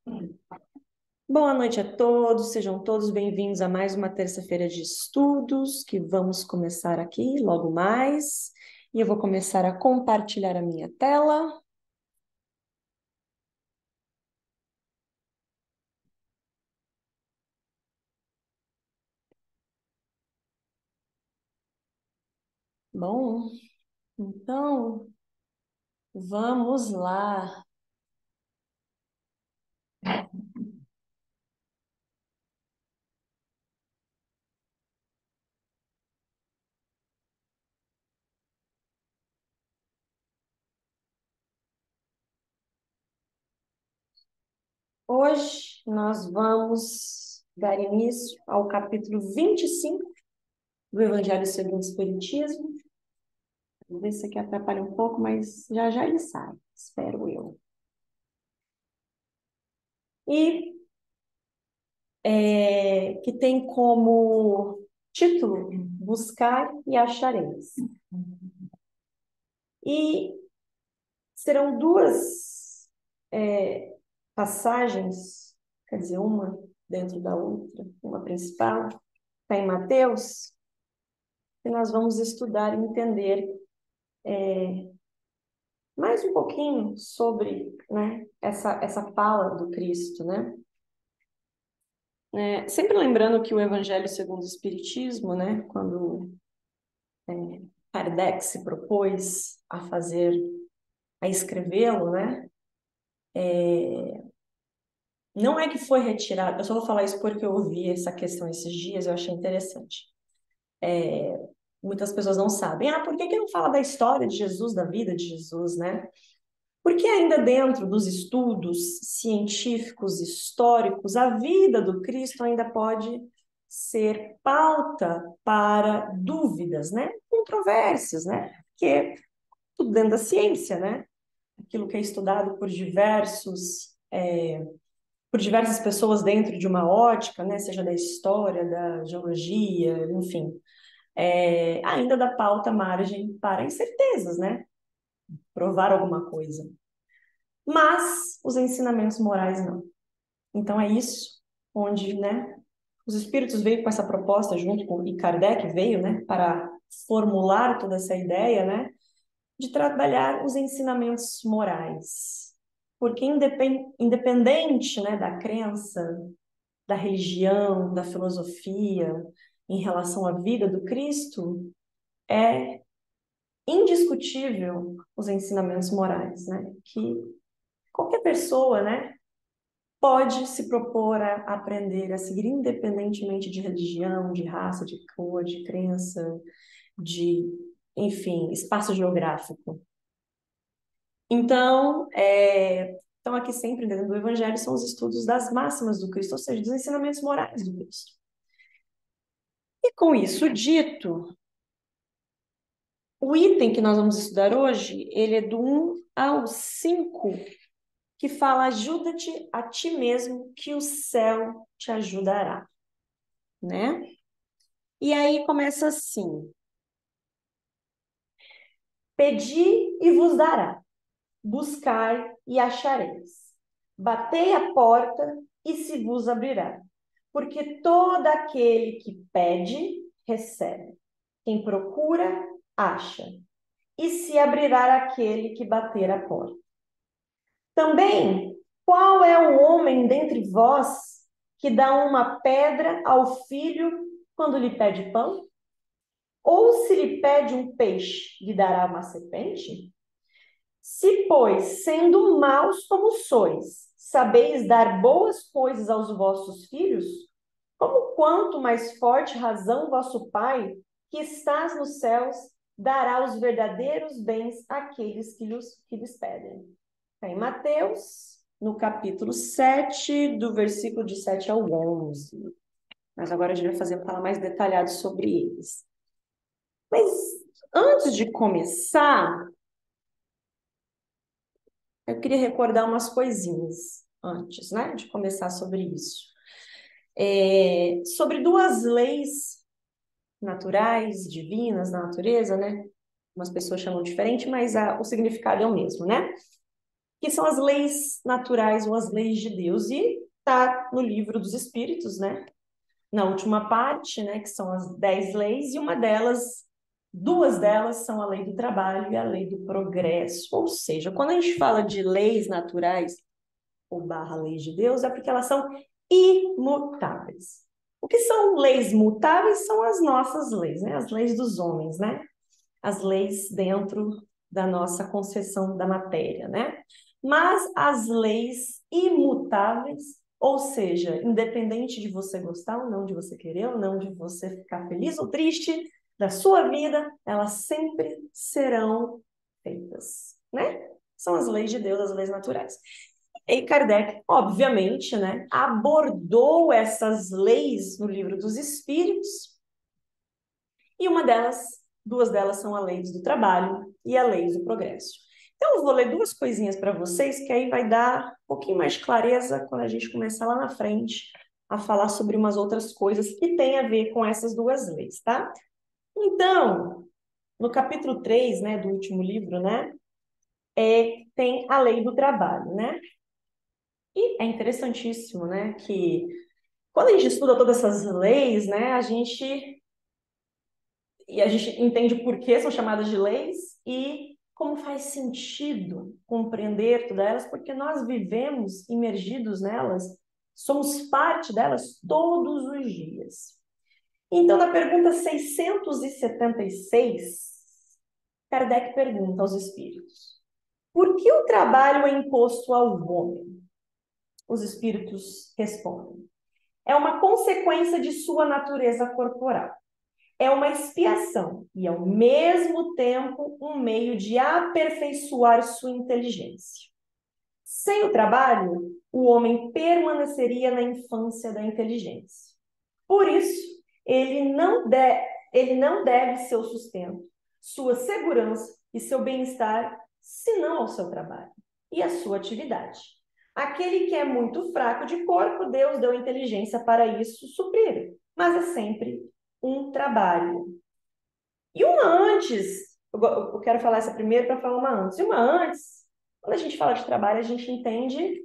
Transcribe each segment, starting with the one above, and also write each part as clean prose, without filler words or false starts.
Boa noite a todos, sejam todos bem-vindos a mais uma terça-feira de estudos, que vamos começar aqui logo mais. E eu vou começar a compartilhar a minha tela. Bom, então, vamos lá. Hoje nós vamos dar início ao capítulo 25 do Evangelho segundo o Espiritismo. Vou ver se isso aqui atrapalha um pouco, mas já já ele sai, espero eu. E que tem como título Buscar e Achareis. E serão duas passagens, quer dizer, uma dentro da outra, uma principal, está em Mateus, que nós vamos estudar e entender mais um pouquinho sobre, né, essa fala do Cristo, né? Sempre lembrando que o Evangelho segundo o Espiritismo, né, quando Kardec se propôs a escrevê-lo, né? Não é que foi retirado, eu só vou falar isso porque eu ouvi essa questão esses dias, eu achei interessante. Muitas pessoas não sabem. Por que não fala da história de Jesus, da vida de Jesus, né? Porque ainda dentro dos estudos científicos, históricos, a vida do Cristo ainda pode ser pauta para dúvidas, né? Controvérsias, né? Porque tudo dentro da ciência, né? Aquilo que é estudado por diversas pessoas dentro de uma ótica, né? Seja da história, da geologia, enfim, ainda dá pauta margem para incertezas, né? Provar alguma coisa. Mas os ensinamentos morais não. Então é isso onde, né, os espíritos veio com essa proposta junto com e Kardec veio, né, para formular toda essa ideia, né, de trabalhar os ensinamentos morais. Porque independente, né, da crença, da religião, da filosofia em relação à vida do Cristo, é indiscutível os ensinamentos morais, né? Que qualquer pessoa, né, pode se propor a aprender a seguir independentemente de religião, de raça, de cor, de crença, de, enfim, espaço geográfico. Então, então aqui sempre dentro do Evangelho são os estudos das máximas do Cristo, ou seja, dos ensinamentos morais do Cristo. E com isso dito, o item que nós vamos estudar hoje, ele é do 1 ao 5, que fala: ajuda-te a ti mesmo, que o céu te ajudará, né? E aí começa assim: pedi e vos dará, buscai e achareis, batei a porta e se vos abrirá, porque todo aquele que pede, recebe, quem procura, acha, e se abrirá aquele que bater a porta. Também, qual é o homem dentre vós que dá uma pedra ao filho quando lhe pede pão? Ou se lhe pede um peixe, lhe dará uma serpente? Se, pois, sendo maus como sois, sabeis dar boas coisas aos vossos filhos, como quanto mais forte razão vosso Pai, que estás nos céus, dará os verdadeiros bens àqueles que lhes pedem. Está em Mateus, no capítulo 7, do versículo de 7 ao 11. Mas agora a gente vai falar mais detalhado sobre eles. Mas antes de começar, eu queria recordar umas coisinhas antes, né, de começar sobre isso. Sobre duas leis naturais, divinas na natureza, né? Umas pessoas chamam diferente, mas o significado é o mesmo, né? que são as leis naturais ou as leis de Deus. E está no livro dos Espíritos, né? Na última parte, né? Que são as 10 leis, e duas delas são a lei do trabalho e a lei do progresso. Ou seja, quando a gente fala de leis naturais ou barra leis de Deus, é porque elas são imutáveis. O que são leis mutáveis são as nossas leis, né? As leis dos homens, né? As leis dentro da nossa concepção da matéria, né? Mas as leis imutáveis, ou seja, independente de você gostar ou não, de você querer ou não, de você ficar feliz ou triste da sua vida, elas sempre serão feitas, né? São as leis de Deus, as leis naturais. E Kardec, obviamente, né, abordou essas leis no Livro dos Espíritos, e duas delas são a lei do trabalho e a lei do progresso. Então, eu vou ler duas coisinhas para vocês, que aí vai dar um pouquinho mais de clareza quando a gente começar lá na frente a falar sobre umas outras coisas que têm a ver com essas duas leis, tá? Então, no capítulo 3, né, do último livro, né, tem a lei do trabalho, né? E é interessantíssimo, né, que quando a gente estuda todas essas leis, né, a gente entende por que são chamadas de leis e como faz sentido compreender todas elas, porque nós vivemos imergidos nelas, somos parte delas todos os dias. Então, na pergunta 676, Kardec pergunta aos espíritos: por que o trabalho é imposto ao homem? Os espíritos respondem: é uma consequência de sua natureza corporal. É uma expiação e, ao mesmo tempo, um meio de aperfeiçoar sua inteligência. Sem o trabalho, o homem permaneceria na infância da inteligência. Por isso, ele não deve seu sustento, sua segurança e seu bem-estar, senão ao seu trabalho e à sua atividade. Aquele que é muito fraco de corpo, Deus deu inteligência para isso suprir, mas é sempre um trabalho. E uma antes, eu quero falar essa primeiro para falar uma antes. E uma antes, quando a gente fala de trabalho, a gente entende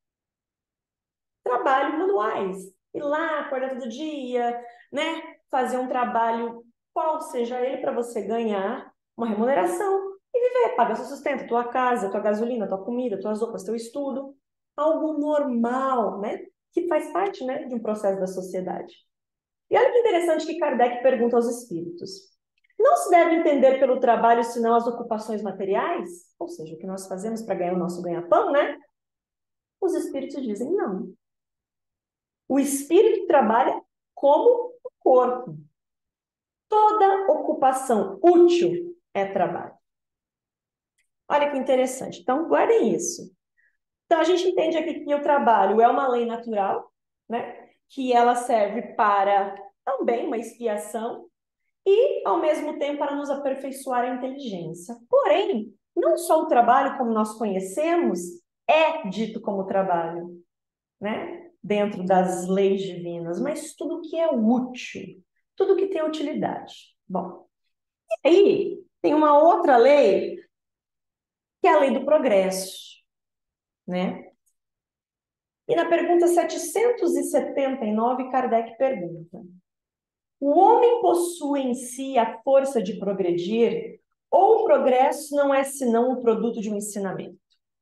trabalho manuais. Ir lá, acordar todo dia, né? Fazer um trabalho, qual seja ele, para você ganhar uma remuneração e viver, paga seu sustento, tua casa, tua gasolina, tua comida, tuas roupas, teu estudo. Algo normal, né? Que faz parte, né, de um processo da sociedade. E olha que interessante que Kardec pergunta aos espíritos: não se deve entender pelo trabalho senão as ocupações materiais? Ou seja, o que nós fazemos para ganhar o nosso ganha-pão, né? Os espíritos dizem não. O espírito trabalha como o corpo. Toda ocupação útil é trabalho. Olha que interessante. Então, guardem isso. Então, a gente entende aqui que o trabalho é uma lei natural, né? Que ela serve para também uma expiação e, ao mesmo tempo, para nos aperfeiçoar a inteligência. Porém, não só o trabalho como nós conhecemos é dito como trabalho, né? Dentro das leis divinas, mas tudo que é útil, tudo que tem utilidade. Bom, e aí tem uma outra lei, que é a lei do progresso, né? E na pergunta 779, Kardec pergunta: o homem possui em si a força de progredir, ou o progresso não é senão o produto de um ensinamento?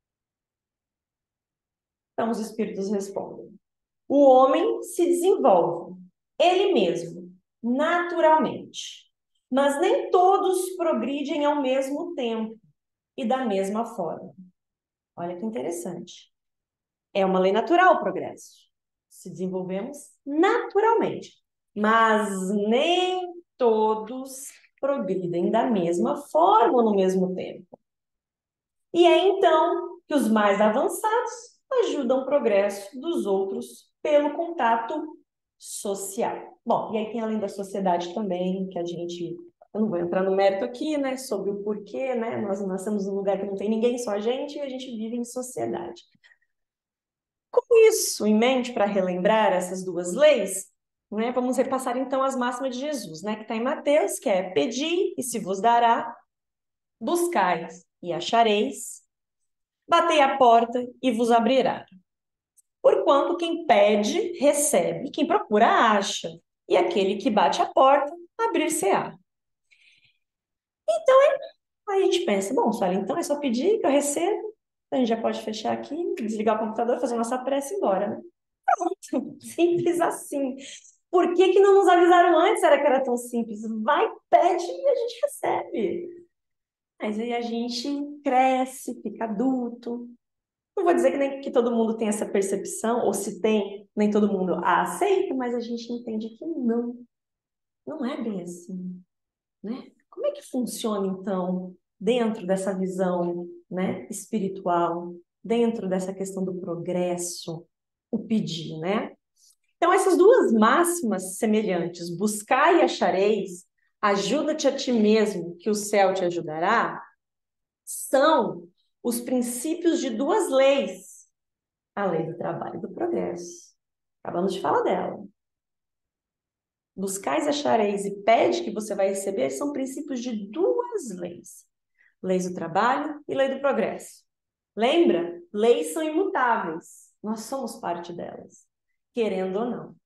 Então os espíritos respondem: o homem se desenvolve, ele mesmo, naturalmente. Mas nem todos progridem ao mesmo tempo e da mesma forma. Olha que interessante. É uma lei natural o progresso. Se desenvolvemos naturalmente. Mas nem todos progridem da mesma forma no mesmo tempo. E é então que os mais avançados ajudam o progresso dos outros pelo contato social. Bom, e aí tem além da sociedade também, que eu não vou entrar no mérito aqui, né, sobre o porquê, né, nós nascemos num lugar que não tem ninguém, só a gente, e a gente vive em sociedade. Com isso em mente, para relembrar essas duas leis, né, vamos repassar então as máximas de Jesus, né, que está em Mateus, que é: pedi e se vos dará, buscai e achareis, Batei a porta e vos abrirá. Porquanto quem pede, recebe, quem procura, acha, e aquele que bate a porta, abrir-se-á. Então, aí a gente pensa, bom, Sueli, então é só pedir que eu recebo, a gente já pode fechar aqui, desligar o computador, fazer nossa prece e ir embora, né? Simples assim. Por que que não nos avisaram antes, era que era tão simples? Vai, pede e a gente recebe. Mas aí a gente cresce, fica adulto. Não vou dizer que nem que todo mundo tem essa percepção, ou se tem, nem todo mundo a aceita, mas a gente entende que não é bem assim, né? Como é que funciona, então, dentro dessa visão, né, espiritual, dentro dessa questão do progresso, o pedir, né? Então, essas duas máximas semelhantes, buscar e achareis, ajuda-te a ti mesmo, que o céu te ajudará, são os princípios de duas leis, a lei do trabalho e do progresso. Acabamos de falar dela. Buscais, achareis e pede que você vai receber são princípios de duas leis. Leis do trabalho e lei do progresso. Lembra? Leis são imutáveis. Nós somos parte delas, querendo ou não.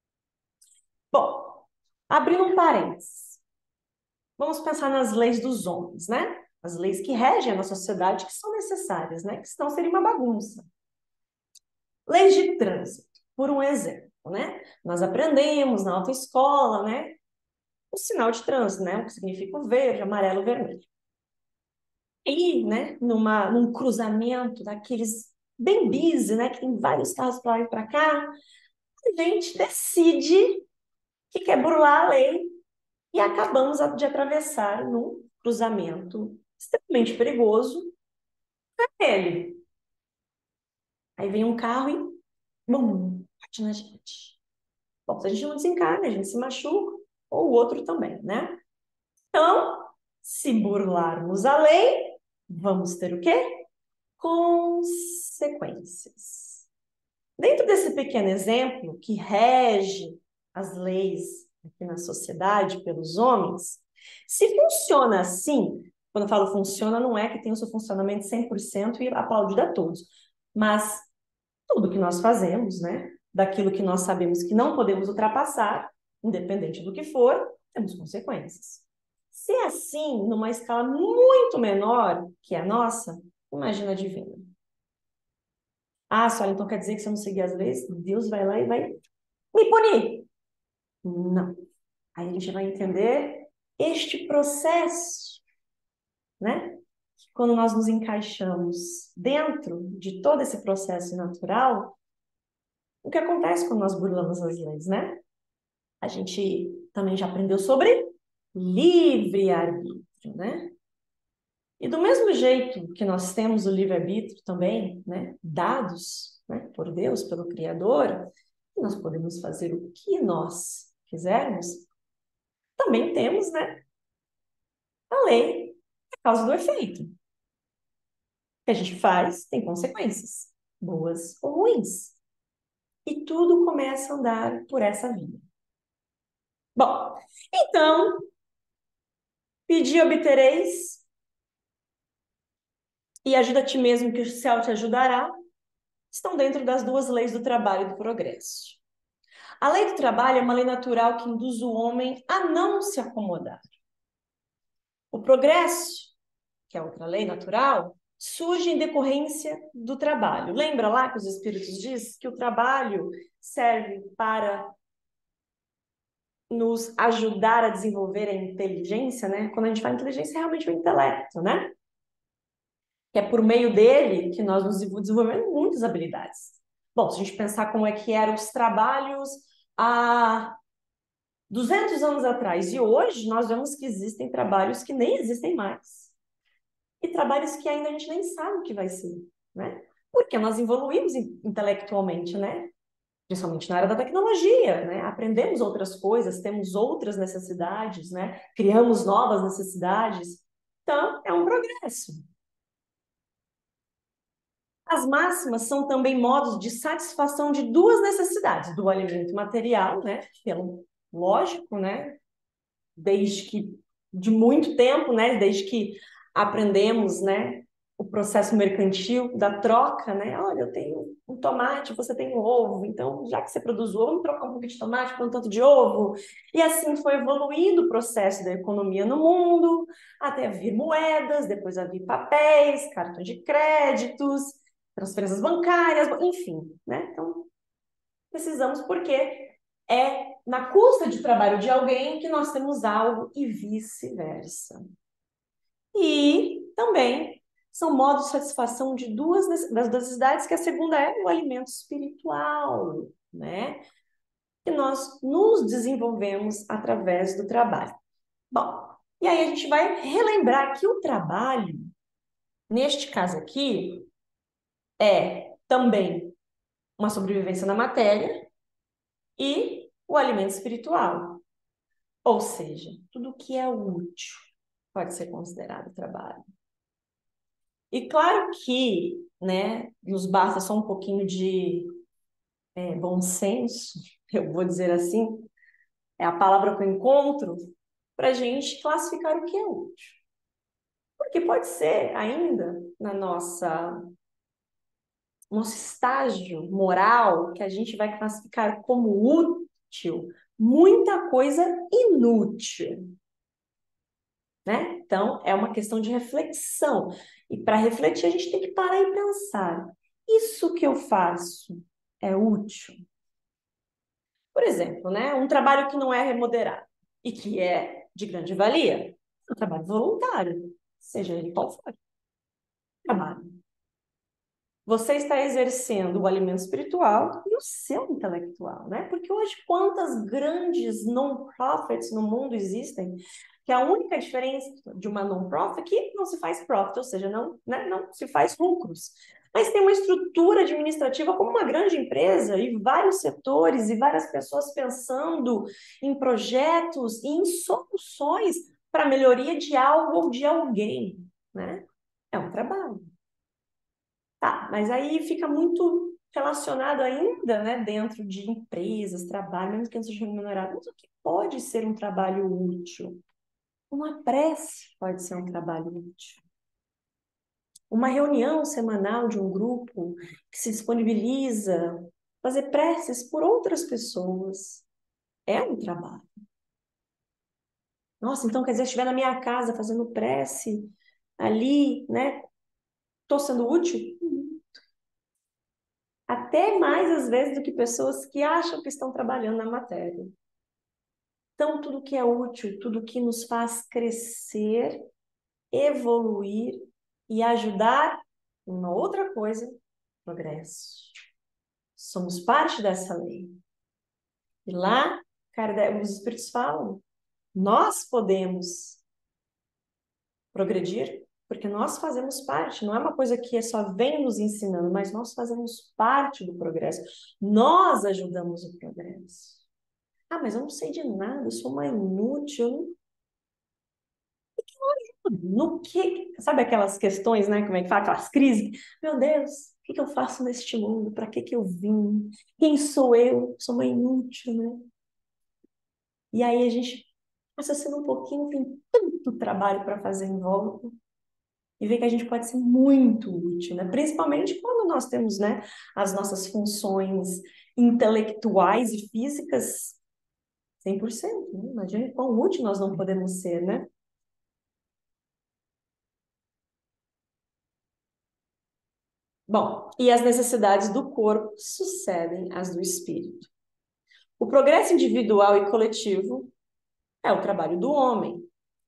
Bom, abrindo um parênteses. Vamos pensar nas leis dos homens, né? As leis que regem a nossa sociedade, que são necessárias, né? Que senão seria uma bagunça. Leis de trânsito, por um exemplo, né? Nós aprendemos na autoescola, né? O sinal de trânsito, né? O que significa o verde, amarelo, vermelho. E, né? Num cruzamento daqueles bem busy, né? Que tem vários carros para lá e para cá, a gente decide que quer burlar a lei e acabamos de atravessar num cruzamento extremamente perigoso ele. Aí vem um carro e, bum, bate na gente. Bom, se a gente não desencarna, a gente se machuca, ou o outro também, né? Então, se burlarmos a lei, vamos ter o quê? Consequências. Dentro desse pequeno exemplo que rege as leis aqui na sociedade pelos homens, se funciona assim, quando eu falo funciona, não é que tem o seu funcionamento 100% e aplaudir a todos, mas tudo que nós fazemos, né, daquilo que nós sabemos que não podemos ultrapassar, independente do que for, temos consequências. Se é assim, numa escala muito menor que a nossa, imagina a divina. Ah, só então quer dizer que se eu não seguir as leis, Deus vai lá e vai me punir. Não. Aí a gente vai entender este processo, né? Quando nós nos encaixamos dentro de todo esse processo natural, o que acontece quando nós burlamos as leis, né? A gente também já aprendeu sobre livre-arbítrio, né? E do mesmo jeito que nós temos o livre-arbítrio também, né, dados, né, por Deus, pelo Criador, nós podemos fazer o que nós quisermos, também temos, né, a lei, a causa do efeito. O que a gente faz tem consequências, boas ou ruins. E tudo começa a andar por essa via. Bom, então, pedi obtereis, e ajuda a ti mesmo que o céu te ajudará, estão dentro das duas leis do trabalho e do progresso. A lei do trabalho é uma lei natural que induz o homem a não se acomodar. O progresso, que é outra lei natural, surge em decorrência do trabalho. Lembra lá que os espíritos dizem que o trabalho serve para nos ajudar a desenvolver a inteligência, né? Quando a gente fala inteligência, é realmente o intelecto, né? Que é por meio dele que nós nos desenvolvemos muitas habilidades. Bom, se a gente pensar como é que eram os trabalhos há 200 anos atrás e hoje, nós vemos que existem trabalhos que nem existem mais. E trabalhos que ainda a gente nem sabe o que vai ser, né? Porque nós evoluímos intelectualmente, né? Principalmente na área da tecnologia, né? Aprendemos outras coisas, temos outras necessidades, né? Criamos novas necessidades. Então, é um progresso. As máximas são também modos de satisfação de duas necessidades, do alimento material, né? Pelo lógico, né? Desde que de muito tempo, né? Desde que aprendemos, né? o processo mercantil da troca, né? Olha, eu tenho um tomate, você tem um ovo, então, já que você produz o ovo, vamos trocar um pouco de tomate por um tanto de ovo. E assim foi evoluindo o processo da economia no mundo, até vir moedas, depois a vir papéis, cartões de créditos, transferências bancárias, enfim, né? Então, precisamos porque é na custa de trabalho de alguém que nós temos algo e vice-versa. E também são modos de satisfação de duas das necessidades, que a segunda é o alimento espiritual, né? Que nós nos desenvolvemos através do trabalho. Bom, e aí a gente vai relembrar que o trabalho, neste caso aqui, é também uma sobrevivência na matéria e o alimento espiritual. Ou seja, tudo que é útil pode ser considerado trabalho. E claro que, né, nos basta só um pouquinho de bom senso, eu vou dizer assim, é a palavra que eu encontro, para a gente classificar o que é útil. Porque pode ser ainda na nosso estágio moral que a gente vai classificar como útil muita coisa inútil, né? Então, é uma questão de reflexão. E para refletir, a gente tem que parar e pensar: isso que eu faço é útil? Por exemplo, né, um trabalho que não é remunerado e que é de grande valia, é um trabalho voluntário, seja ele qual for. Trabalho. Você está exercendo o alimento espiritual e o seu intelectual, né? Porque hoje quantas grandes non-profits no mundo existem, que a única diferença de uma non-profit é que não se faz profit, ou seja, não, né, não se faz lucros. Mas tem uma estrutura administrativa como uma grande empresa e vários setores e várias pessoas pensando em projetos e em soluções para a melhoria de algo ou de alguém, né? É um trabalho. Tá, mas aí fica muito relacionado ainda, né, dentro de empresas, trabalho, mesmo que não seja remunerado. Mas o que pode ser um trabalho útil? Uma prece pode ser um trabalho útil. Uma reunião semanal de um grupo que se disponibiliza fazer preces por outras pessoas é um trabalho. Nossa, então quer dizer, se estiver na minha casa fazendo prece ali, né, estou sendo útil? Até mais às vezes do que pessoas que acham que estão trabalhando na matéria. Então, tudo que é útil, tudo que nos faz crescer, evoluir e ajudar uma outra coisa, progresso. Somos parte dessa lei. E lá, cara, os espíritos falam, nós podemos progredir porque nós fazemos parte, não é uma coisa que só vem nos ensinando, mas nós fazemos parte do progresso. Nós ajudamos o progresso. Ah, mas eu não sei de nada, eu sou uma inútil. No que, sabe aquelas questões, né? Como é que fala? Aquelas crises. Meu Deus, o que eu faço neste mundo? Para que eu vim? Quem sou eu? Sou uma inútil, né? E aí a gente passa sendo um pouquinho, tem tanto trabalho para fazer em volta e ver que a gente pode ser muito útil, né? Principalmente quando nós temos, né, as nossas funções intelectuais e físicas 100%, né? Imagina quão útil nós não podemos ser, né? Bom, e as necessidades do corpo sucedem às do espírito. O progresso individual e coletivo é o trabalho do homem.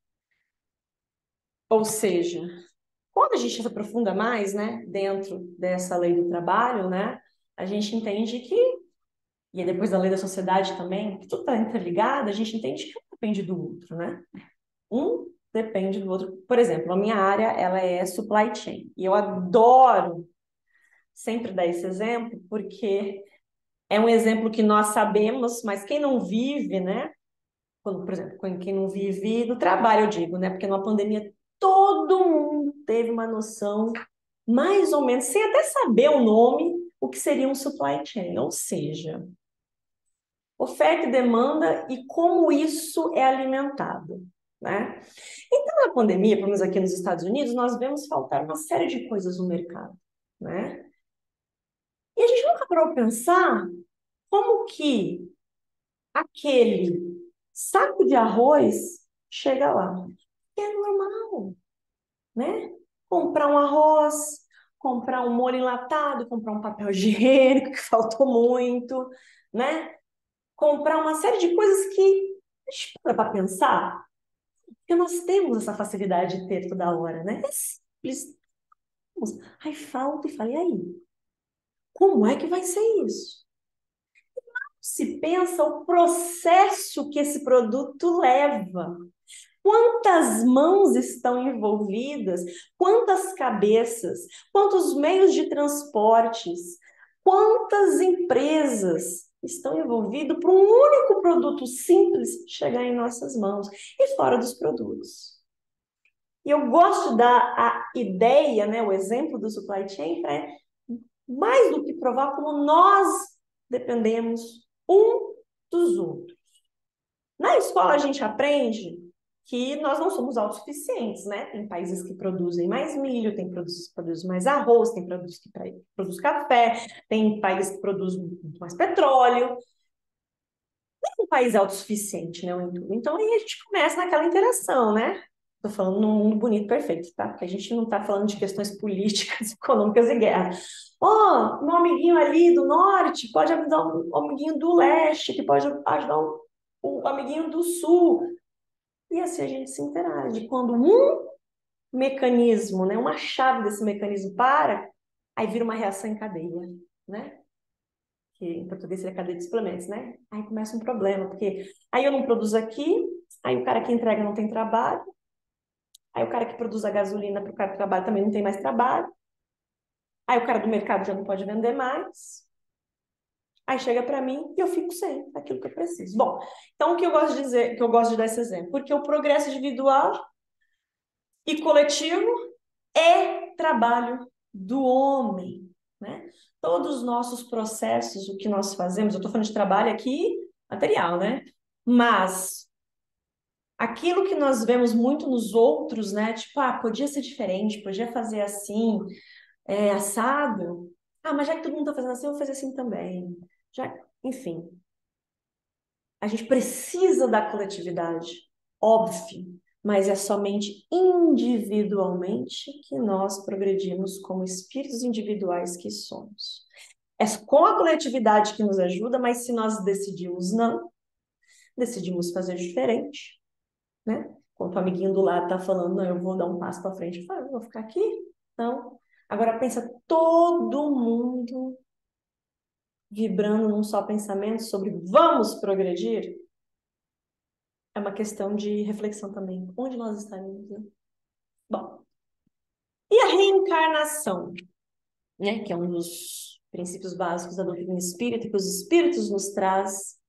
Ou seja, quando a gente se aprofunda mais, né, dentro dessa lei do trabalho, né, a gente entende que, e depois da lei da sociedade também, que tudo está interligado, a gente entende que um depende do outro, né? Um depende do outro. Por exemplo, a minha área, ela é supply chain. E eu adoro sempre dar esse exemplo, porque é um exemplo que nós sabemos, mas quem não vive, né? Quando, por exemplo, quem não vive no trabalho, eu digo, né? Porque numa pandemia todo mundo teve uma noção, mais ou menos, sem até saber o nome, o que seria um supply chain, ou seja, oferta e demanda e como isso é alimentado. né? Então, na pandemia, pelo menos aqui nos Estados Unidos, nós vemos faltar uma série de coisas no mercado, né? E a gente nunca parou para pensar como que aquele saco de arroz chega lá. É normal, né? Comprar um arroz, comprar um molho enlatado, comprar um papel higiênico que faltou muito, né? Comprar uma série de coisas que a gente para pensar, porque nós temos essa facilidade de ter toda hora, né? É simples. Aí falta e fala, e aí? Como é que vai ser isso? Se pensa o processo que esse produto leva. Quantas mãos estão envolvidas? Quantas cabeças? Quantos meios de transportes? Quantas empresas estão envolvidas para um único produto simples chegar em nossas mãos e fora dos produtos? E eu gosto da a ideia, né, o exemplo do supply chain, para mais do que provar como nós dependemos um dos outros. Na escola a gente aprende que nós não somos autossuficientes, né? Tem países que produzem mais milho, tem países que produzem mais arroz, tem países que produzem café, tem países que produzem muito mais petróleo. Um país é autossuficiente, né? Então aí a gente começa naquela interação, né? Estou falando num mundo bonito, perfeito, tá? Porque a gente não está falando de questões políticas, econômicas e guerra. Ó, meu amiguinho ali do norte pode ajudar o amiguinho do leste, que pode ajudar o amiguinho do sul. E assim a gente se interage. Quando um mecanismo, né, uma chave desse mecanismo para, aí vira uma reação em cadeia, né? Que em português seria cadeia de suplementos, né? Aí começa um problema, porque aí eu não produzo aqui, aí o cara que entrega não tem trabalho, aí o cara que produz a gasolina para o cara que trabalha também não tem mais trabalho, aí o cara do mercado já não pode vender mais, aí chega para mim e eu fico sem aquilo que eu preciso. Bom, então o que eu gosto de dizer, que eu gosto de dar esse exemplo, porque o progresso individual e coletivo é trabalho do homem, né? Todos os nossos processos, o que nós fazemos, eu estou falando de trabalho aqui material, né? Mas aquilo que nós vemos muito nos outros, né? Tipo, ah, podia ser diferente, podia fazer assim, assado. Ah, mas já que todo mundo está fazendo assim, eu vou fazer assim também. Já, enfim, a gente precisa da coletividade, óbvio, mas é somente individualmente que nós progredimos como espíritos individuais que somos. É com a coletividade que nos ajuda, mas se nós decidimos não, decidimos fazer diferente, né? Quando o amiguinho do lado está falando, não, eu vou dar um passo para frente, eu falo, eu vou ficar aqui? Não. Agora pensa todo mundo vibrando num só pensamento sobre vamos progredir. É uma questão de reflexão também. Onde nós estaremos, né? Bom, e a reencarnação, né? Que é um dos princípios básicos da doutrina espírita, que os espíritos nos traz.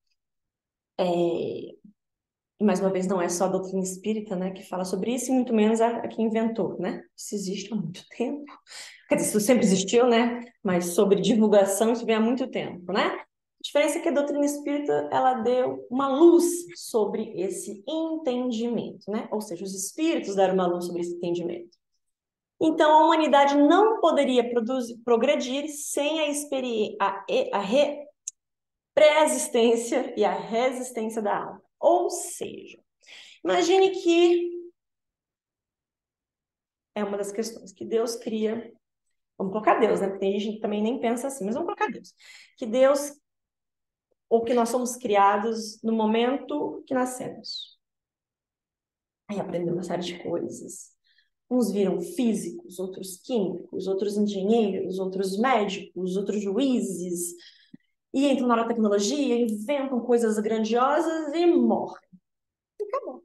E mais uma vez, não é só a doutrina espírita, né, que fala sobre isso, e muito menos a que inventou, né? Isso existe há muito tempo. Quer dizer, isso sempre existiu, né? Mas sobre divulgação, isso vem há muito tempo, né? A diferença é que a doutrina espírita, ela deu uma luz sobre esse entendimento, né? Ou seja, os espíritos deram uma luz sobre esse entendimento. Então, a humanidade não poderia progredir sem a pré-existência e a resistência da alma. Ou seja, imagine que é uma das questões que Deus cria. Vamos colocar Deus, né? Porque tem gente que também nem pensa assim, mas vamos colocar Deus. Que Deus, ou que nós somos criados no momento que nascemos. Aí aprendemos uma série de coisas. Uns viram físicos, outros químicos, outros engenheiros, outros médicos, outros juízes. E entram na tecnologia, inventam coisas grandiosas e morrem. E acabou.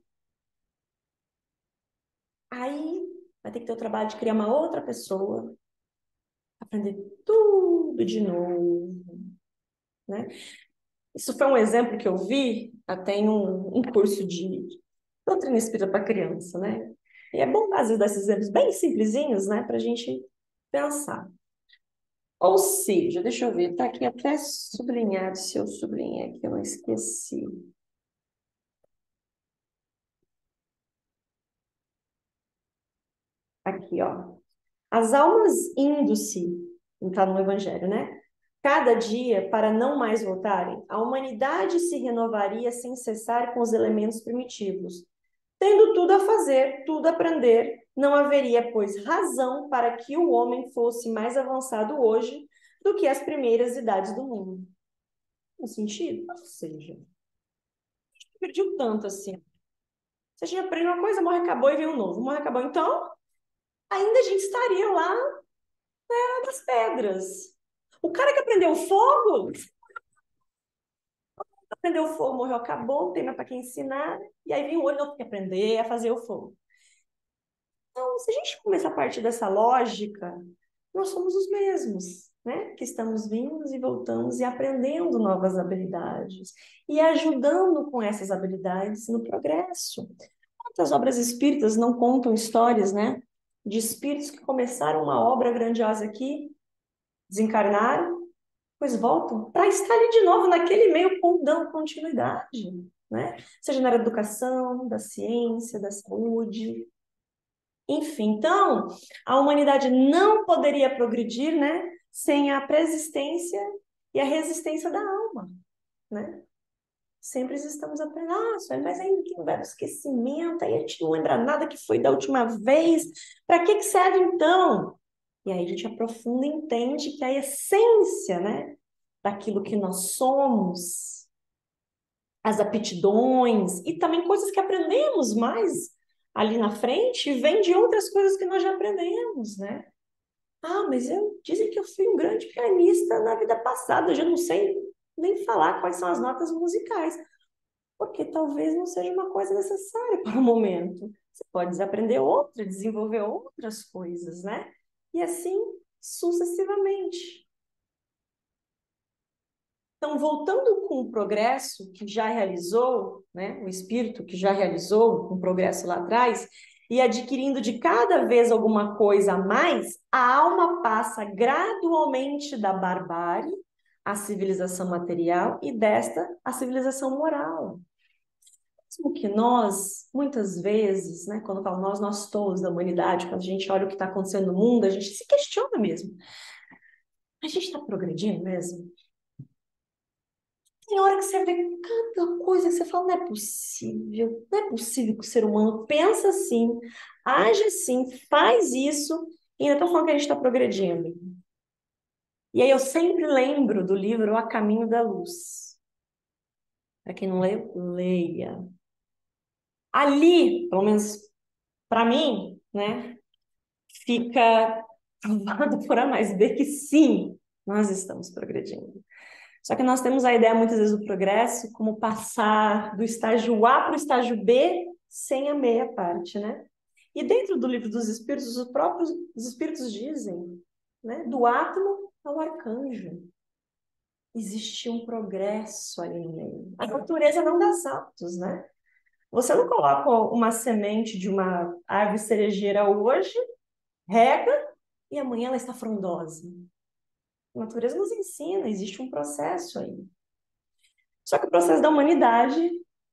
Aí vai ter que ter o trabalho de criar uma outra pessoa, aprender tudo de novo, né? Isso foi um exemplo que eu vi até em um curso de doutrina espírita para criança, né? E é bom, às vezes, dar esses exemplos bem simplesinhos, né? Para a gente pensar. Ou seja, deixa eu ver, tá aqui até sublinhado, se eu sublinhei aqui, eu não esqueci. Aqui, ó. As almas indo-se, está no Evangelho, né? Cada dia, para não mais voltarem, a humanidade se renovaria sem cessar com os elementos primitivos. Tendo tudo a fazer, tudo a aprender, não haveria, pois, razão para que o homem fosse mais avançado hoje do que as primeiras idades do mundo. No sentido? Ou seja, perdi tanto assim. Se a gente aprende uma coisa, morre, acabou e vem um novo. Morre, acabou. Então, ainda a gente estaria lá nas pedras. O cara que aprendeu fogo, morreu, acabou, não tem mais para quem ensinar. E aí vem o outro que aprender a fazer o fogo. Então, se a gente começar a partir dessa lógica, nós somos os mesmos, né? Que estamos vindo e voltamos e aprendendo novas habilidades e ajudando com essas habilidades no progresso. Quantas obras espíritas não contam histórias, né? De espíritos que começaram uma obra grandiosa aqui, desencarnaram, pois voltam para estar ali de novo naquele meio dando continuidade, né? Seja na área da educação, da ciência, da saúde, enfim. Então, a humanidade não poderia progredir, né, sem a persistência e a resistência da alma, né? Sempre estamos aprendendo, mas ainda que não vai no esquecimento, aí a gente não lembra nada que foi da última vez, para que serve então? E aí a gente aprofunda e entende que a essência, né, daquilo que nós somos, as aptidões e também coisas que aprendemos mais ali na frente, vem de outras coisas que nós já aprendemos, né? Mas dizem que eu fui um grande pianista na vida passada, eu já não sei nem falar quais são as notas musicais, porque talvez não seja uma coisa necessária para o momento. Você pode desaprender outra, desenvolver outras coisas, né? E assim sucessivamente. Então, voltando com o progresso que já realizou, né, o espírito que já realizou um progresso lá atrás, e adquirindo de cada vez alguma coisa a mais, a alma passa gradualmente da barbárie à civilização material e desta à civilização moral. Mesmo que nós, muitas vezes, né, quando eu falo nós todos da humanidade, quando a gente olha o que está acontecendo no mundo, a gente se questiona mesmo. A gente está progredindo mesmo? Tem hora que você vê cada coisa que você fala, não é possível que o ser humano pensa assim, age assim, faz isso, e ainda estão falando que a gente está progredindo. E aí eu sempre lembro do livro A Caminho da Luz. Para quem não leu, leia. Ali, pelo menos para mim, né, fica provado por A mais B que sim, nós estamos progredindo. Só que nós temos a ideia, muitas vezes, do progresso como passar do estágio A para o estágio B sem a meia parte, né? E dentro do livro dos Espíritos, os Espíritos dizem, né? Do átomo ao arcanjo. Existe um progresso ali no meio. A natureza não dá saltos, né? Você não coloca uma semente de uma árvore cerejeira hoje, rega, e amanhã ela está frondosa. A natureza nos ensina, existe um processo aí. Só que o processo da humanidade,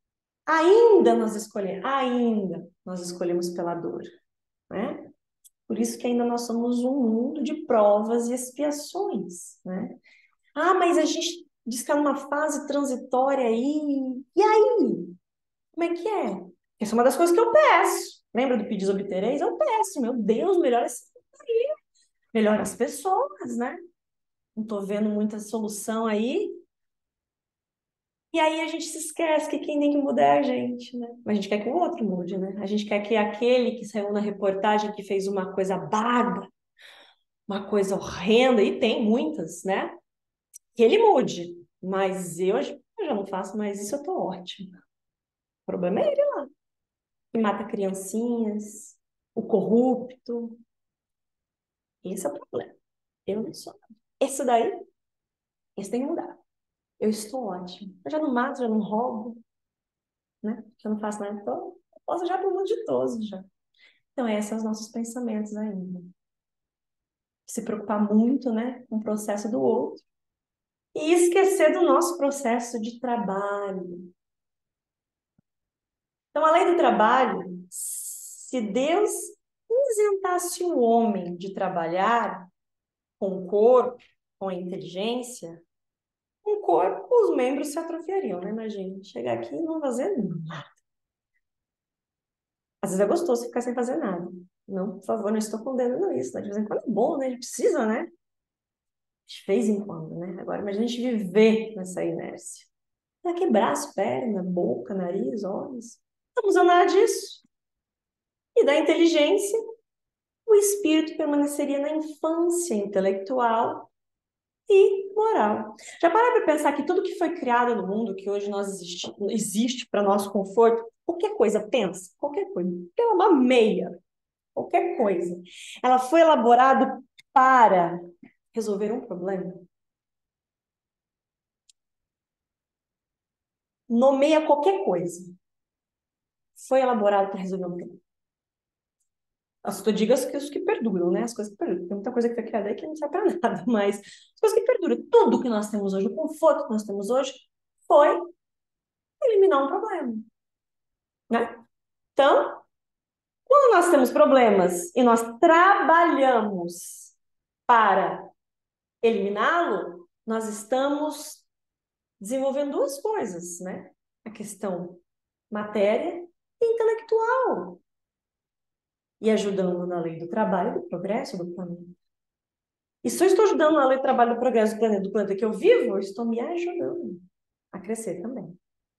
ainda nós escolhemos pela dor, né? Por isso que ainda nós somos um mundo de provas e expiações, né? Mas a gente diz que está numa fase transitória aí. E aí? Como é que é? Essa é uma das coisas que eu peço. Lembra do Pedis Obtereis? Eu peço, meu Deus, melhora as pessoas, né? Não estou vendo muita solução aí. E aí a gente se esquece que quem tem que mudar é a gente, né? Mas a gente quer que o outro mude, né? A gente quer que aquele que saiu na reportagem que fez uma coisa bárbara, uma coisa horrenda, e tem muitas, né? Que ele mude. Mas eu já não faço mais isso, eu tô ótimo. O problema é ele lá, que mata criancinhas, o corrupto. Esse é o problema. Eu não sou. Esse daí, esse tem que mudar. Eu estou ótimo. Eu já não mato, já não roubo, né? Já não faço nada. Então, eu posso já pro mundo ditoso já. Então, esses são os nossos pensamentos ainda. Se preocupar muito, né, com o processo do outro e esquecer do nosso processo de trabalho. Então, além do trabalho, se Deus isentasse o homem de trabalhar com o corpo, com a inteligência, com o corpo, os membros se atrofiariam, né? Imagina, chegar aqui e não fazer nada. Às vezes é gostoso ficar sem fazer nada. Não, por favor, não estou condenando isso, né? De vez em quando é bom, né? A gente precisa, né? De vez em quando, né? Agora, imagina a gente viver nessa inércia. Daqui braço, perna, boca, nariz, olhos. Não usando nada disso. E da inteligência, o espírito permaneceria na infância intelectual e moral. Já pararam para pensar que tudo que foi criado no mundo, que hoje nós existe para nosso conforto, qualquer coisa, pensa, qualquer coisa, pela uma meia, qualquer coisa, ela foi elaborada para resolver um problema? Nomeia qualquer coisa. Foi elaborado para resolver um problema. As tu digas que os que perduram, né? As coisas que perduram. Tem muita coisa que foi criada aí que não serve para nada, mas as coisas que perduram, tudo que nós temos hoje, o conforto que nós temos hoje, foi eliminar um problema, né? Então, quando nós temos problemas e nós trabalhamos para eliminá-lo, nós estamos desenvolvendo duas coisas, né? A questão matéria e intelectual. E ajudando na lei do trabalho e do progresso do planeta. E se eu estou ajudando na lei do trabalho e do progresso do planeta que eu vivo, eu estou me ajudando a crescer também.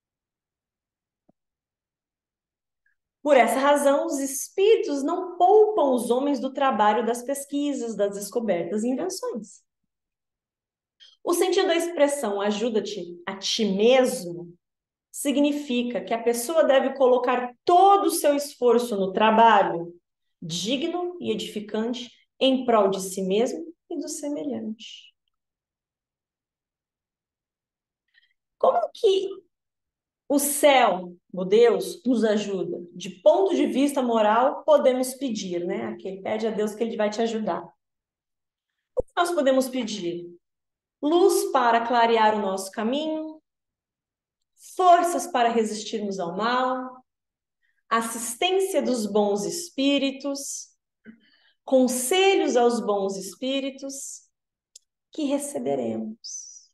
Por essa razão, os espíritos não poupam os homens do trabalho das pesquisas, das descobertas e invenções. O sentido da expressão ajuda-te a ti mesmo significa que a pessoa deve colocar todo o seu esforço no trabalho digno e edificante em prol de si mesmo e do semelhante. Como que o céu, o Deus, nos ajuda? De ponto de vista moral, podemos pedir, né? Aqui, pede a Deus que Ele vai te ajudar. O que nós podemos pedir? Luz para clarear o nosso caminho, forças para resistirmos ao mal, assistência dos bons espíritos, conselhos aos bons espíritos que receberemos.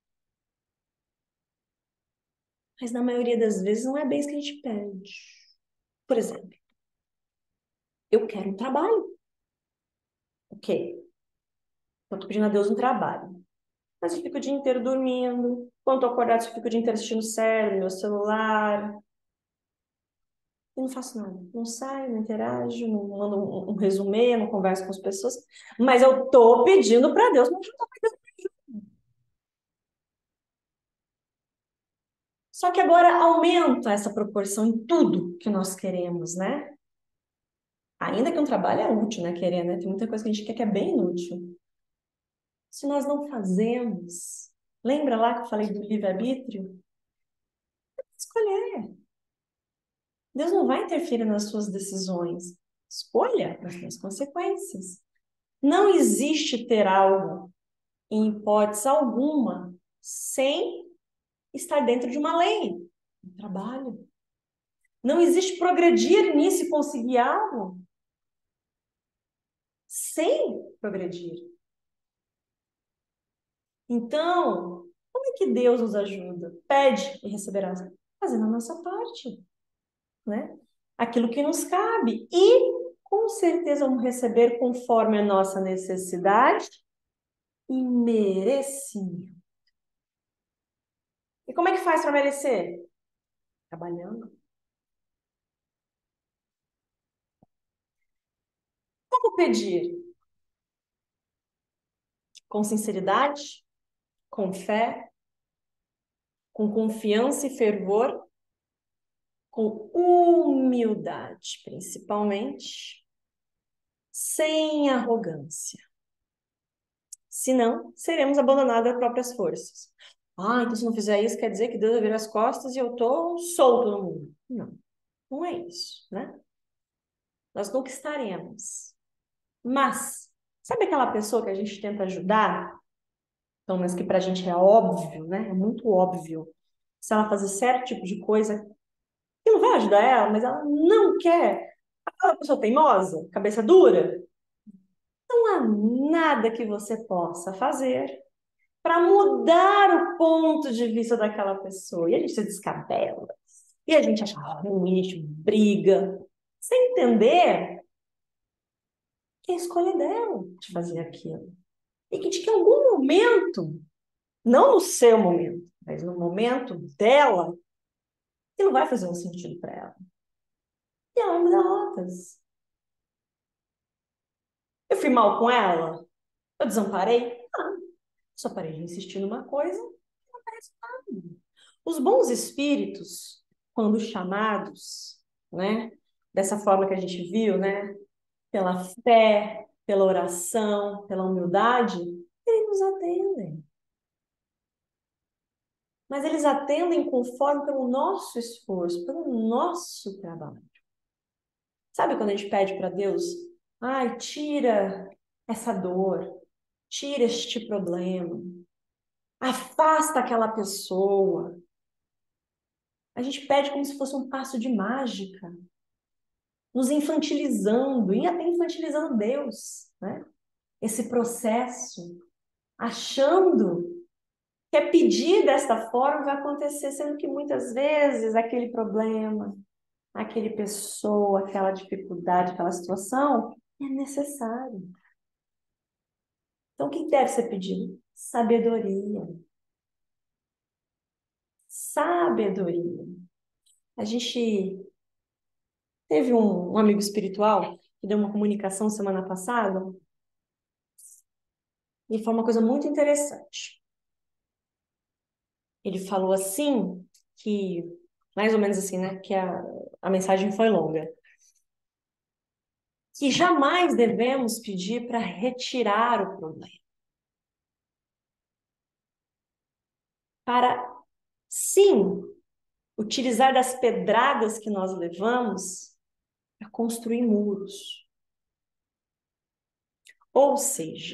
Mas na maioria das vezes não é bem isso que a gente pede. Por exemplo, eu quero um trabalho. Ok. Eu tô pedindo a Deus um trabalho. Mas eu fico o dia inteiro dormindo. Quando eu tô acordado, eu fico o dia inteiro assistindo série, meu celular. Eu não faço nada. Não saio, não interajo, não mando um resumê, não converso com as pessoas. Mas eu tô pedindo para Deus me ajudar. Só que agora aumenta essa proporção em tudo que nós queremos, né? Ainda que um trabalho é útil, né, querer, né? Tem muita coisa que a gente quer que é bem inútil. Se nós não fazemos, lembra lá que eu falei do livre-arbítrio? Escolher. Deus não vai interferir nas suas decisões. Escolha, mas tem as consequências. Não existe ter algo, em hipótese alguma, sem estar dentro de uma lei, um trabalho. Não existe progredir nisso e conseguir algo sem progredir. Então, como é que Deus nos ajuda? Pede e receberá, fazendo a nossa parte, né? Aquilo que nos cabe. E, com certeza, vamos receber conforme a nossa necessidade e merecimento. E como é que faz para merecer? Trabalhando. Como pedir? Com sinceridade, com fé, com confiança e fervor, com humildade, principalmente, sem arrogância. Senão, seremos abandonados às próprias forças. Ah, então se não fizer isso, quer dizer que Deus vai virar as costas e eu tô solto no mundo. Não, não é isso, né? Nós nunca estaremos. Mas, sabe aquela pessoa que a gente tenta ajudar? Então, mas que pra gente é óbvio, né? É muito óbvio. Se ela fazer certo tipo de coisa, que não vai ajudar ela, mas ela não quer. Aquela pessoa teimosa, cabeça dura, não há nada que você possa fazer para mudar o ponto de vista daquela pessoa. E a gente se descabela. E a gente acha ruim, a gente briga, sem entender que é a escolha dela de fazer aquilo. E que de que em algum momento, não no seu momento, mas no momento dela, aquilo vai fazer um sentido para ela. E ela me dá notas. Eu fui mal com ela? Eu desamparei? Não. Só parei de insistir numa coisa e não parece nada. Os bons espíritos, quando chamados, né, dessa forma que a gente viu, né, pela fé, pela oração, pela humildade, eles nos atendem. Mas eles atendem conforme pelo nosso esforço, pelo nosso trabalho. Sabe quando a gente pede para Deus, ai, tira essa dor, tira este problema, afasta aquela pessoa. A gente pede como se fosse um passo de mágica, nos infantilizando, e até infantilizando Deus, né? Esse processo, achando que é pedir desta forma vai acontecer, sendo que muitas vezes aquele problema, aquele pessoa, aquela dificuldade, aquela situação é necessário. Então, o que deve ser pedido? Sabedoria. Sabedoria. A gente teve um amigo espiritual que deu uma comunicação semana passada e foi uma coisa muito interessante. Ele falou assim, que, mais ou menos assim, né, que a mensagem foi longa, que jamais devemos pedir para retirar o problema, para, sim, utilizar das pedradas que nós levamos para construir muros. Ou seja,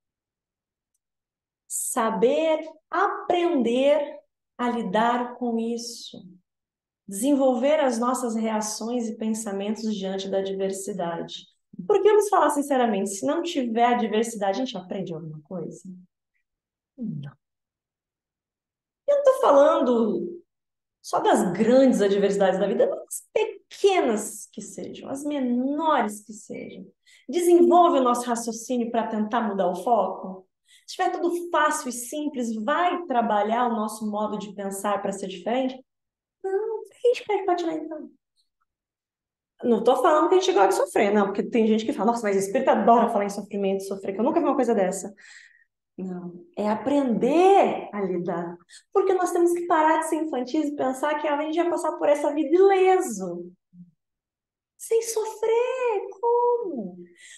saber aprender a lidar com isso, desenvolver as nossas reações e pensamentos diante da adversidade. Porque vamos falar sinceramente, se não tiver adversidade, a gente aprende alguma coisa? Não. Eu não estou falando só das grandes adversidades da vida, mas as pequenas que sejam, as menores que sejam. Desenvolve o nosso raciocínio para tentar mudar o foco. Se tiver tudo fácil e simples, vai trabalhar o nosso modo de pensar para ser diferente? Não, a gente pede para tirar então. Não estou falando que a gente gosta de sofrer, não, porque tem gente que fala, nossa, mas o espírito adora falar em sofrimento, sofrer, que eu nunca vi uma coisa dessa. Não, é aprender a lidar. Porque nós temos que parar de ser infantis e pensar que a gente vai passar por essa vida ileso, sem sofrer. Como?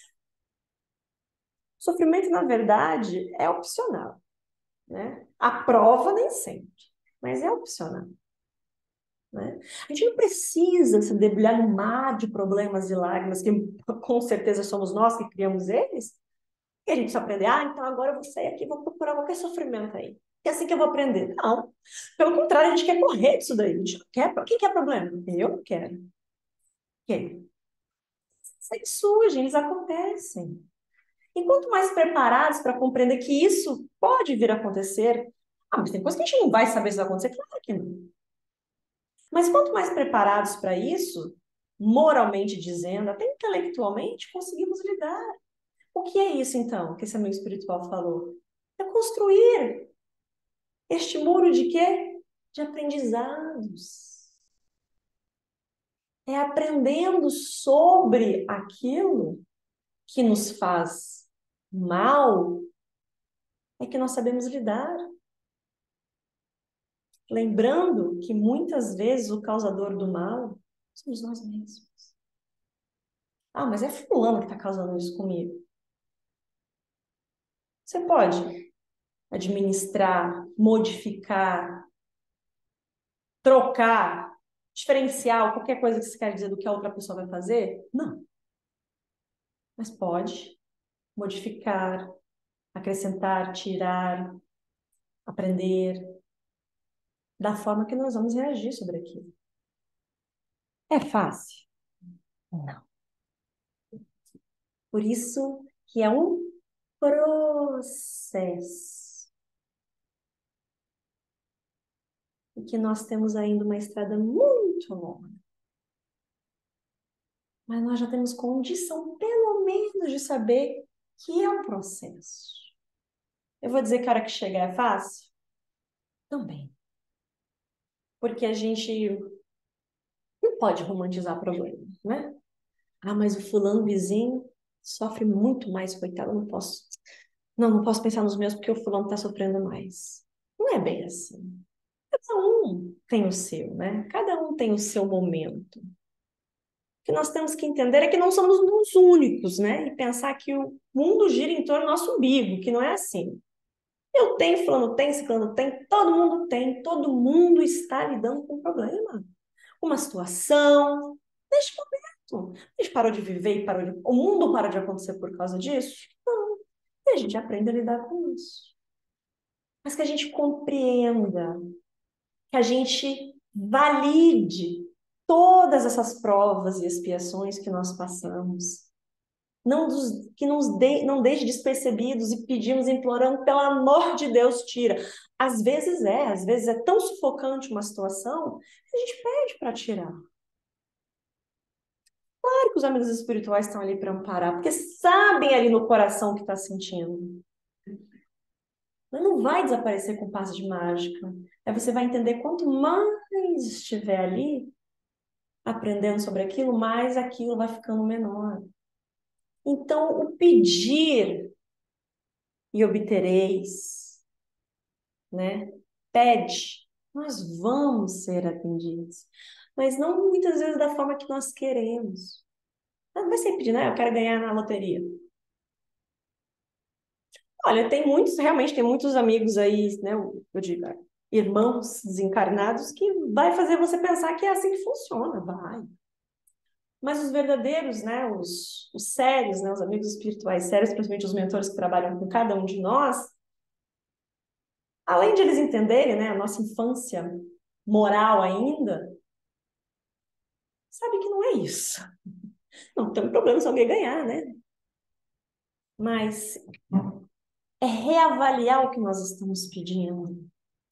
Sofrimento, na verdade, é opcional, né? A prova nem sempre, mas é opcional, né? A gente não precisa se debulhar no mar de problemas e lágrimas, que com certeza somos nós que criamos eles, e a gente só aprender, então agora eu vou sair aqui e vou procurar qualquer sofrimento aí. É assim que eu vou aprender. Não. Pelo contrário, a gente quer correr disso daí. A gente não quer. Quem quer problema? Eu não quero. Quem? Eles surgem, eles acontecem. E quanto mais preparados para compreender que isso pode vir a acontecer, mas tem coisa que a gente não vai saber se vai acontecer, claro que não. Mas quanto mais preparados para isso, moralmente dizendo, até intelectualmente, conseguimos lidar. O que é isso, então, que esse amigo espiritual falou? É construir este muro de quê? De aprendizados. É aprendendo sobre aquilo que nos faz mal, é que nós sabemos lidar. Lembrando que muitas vezes o causador do mal somos nós mesmos. Mas é fulano que está causando isso comigo. Você pode administrar, modificar, trocar, diferencial, qualquer coisa que você quer dizer do que a outra pessoa vai fazer? Não. Mas pode modificar, acrescentar, tirar, aprender, da forma que nós vamos reagir sobre aquilo. É fácil? Não. Por isso que é um processo. E que nós temos ainda uma estrada muito longa. Mas nós já temos condição, pelo menos, de saber que é um processo. Eu vou dizer que a hora que chegar é fácil? Também. Porque a gente não pode romantizar problema, né? Ah, mas o fulano vizinho sofre muito mais, coitado, eu não posso. Não posso pensar nos meus porque o fulano está sofrendo mais. Não é bem assim. Cada um tem o seu, né? Cada um tem o seu momento. O que nós temos que entender é que não somos os únicos, né? E pensar que o mundo gira em torno do nosso umbigo, que não é assim. Eu tenho, fulano tem, ciclano tem, todo mundo está lidando com um problema, uma situação. Neste momento, a gente parou de viver e o mundo parou de acontecer por causa disso? Não. E a gente aprende a lidar com isso. Mas que a gente compreenda, que a gente valide todas essas provas e expiações que nós passamos. Que não deixe despercebidos e pedimos, implorando, pelo amor de Deus, tira. Às vezes é tão sufocante uma situação que a gente pede para tirar. Claro que os amigos espirituais estão ali para amparar, porque sabem ali no coração o que está sentindo. Mas não vai desaparecer com passe de mágica. Aí você vai entender quanto mais estiver ali, aprendendo sobre aquilo, mais aquilo vai ficando menor. Então, o pedir e obtereis, né? Pede, nós vamos ser atendidos. Mas não muitas vezes da forma que nós queremos. Não vai ser pedir, né? Eu quero ganhar na loteria. Olha, realmente tem muitos amigos aí, né? Eu digo, irmãos desencarnados, que vai fazer você pensar que é assim que funciona, vai. Mas os verdadeiros, né? Os sérios, né? Os amigos espirituais sérios, principalmente os mentores que trabalham com cada um de nós, além de eles entenderem, né? A nossa infância moral ainda, sabe que não é isso. Não tem problema se alguém ganhar, né? Mas é reavaliar o que nós estamos pedindo.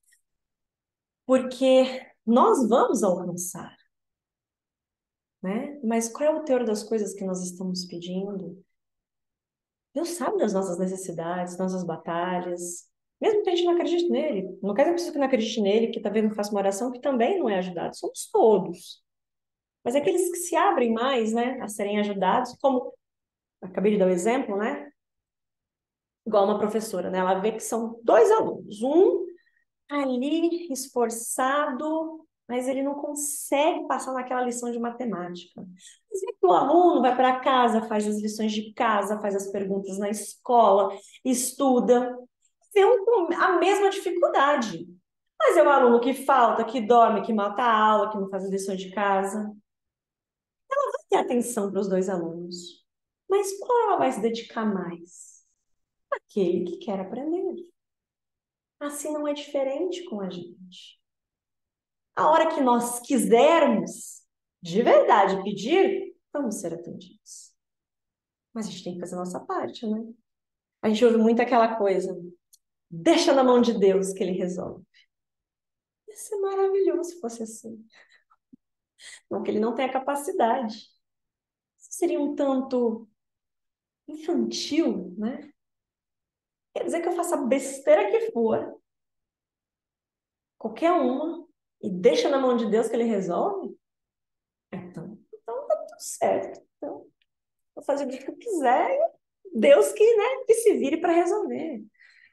Porque nós vamos alcançar, né? Mas qual é o teor das coisas que nós estamos pedindo? Deus sabe das nossas necessidades, das nossas batalhas. Mesmo que a gente não acredite nele. No caso, é preciso que não acredite nele, que talvez não faça uma oração, que também não é ajudado. Somos todos. Mas aqueles que se abrem mais, né, a serem ajudados, como acabei de dar o exemplo, né? Igual uma professora, né? Ela vê que são dois alunos. Um ali esforçado, mas ele não consegue passar naquela lição de matemática. Mas vê que o aluno vai para casa, faz as lições de casa, faz as perguntas na escola, estuda, tem a mesma dificuldade. Mas é o aluno que falta, que dorme, que mata a aula, que não faz as lições de casa. Vai ter atenção para os dois alunos. Mas qual ela vai se dedicar mais? Aquele que quer aprender. Assim não é diferente com a gente. A hora que nós quisermos, de verdade, pedir, vamos ser atendidos. Mas a gente tem que fazer a nossa parte, né? A gente ouve muito aquela coisa, deixa na mão de Deus que Ele resolve. Ia ser maravilhoso se fosse assim. Não que Ele não tenha capacidade. Isso seria um tanto infantil, né? Quer dizer que eu faça a besteira que for, qualquer uma, e deixa na mão de Deus que Ele resolve? Então tá tudo certo. Então, vou fazer o que eu quiser, Deus que, né, que se vire para resolver.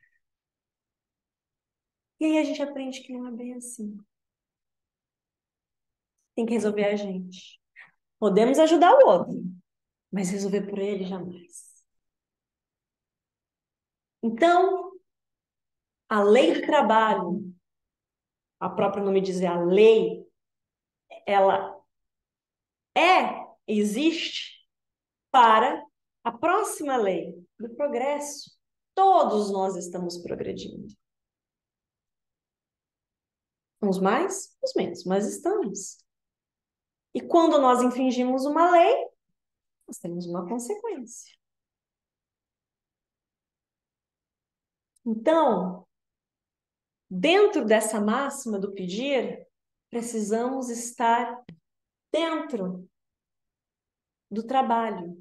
E aí a gente aprende que não é bem assim. Tem que resolver a gente. Podemos ajudar o outro, mas resolver por ele jamais. Então, a lei do trabalho, a própria nome diz a lei, ela existe para a próxima lei do progresso. Todos nós estamos progredindo. Uns mais, uns menos, mas estamos. E quando nós infringimos uma lei, nós temos uma consequência. Então, dentro dessa máxima do pedir, precisamos estar dentro do trabalho.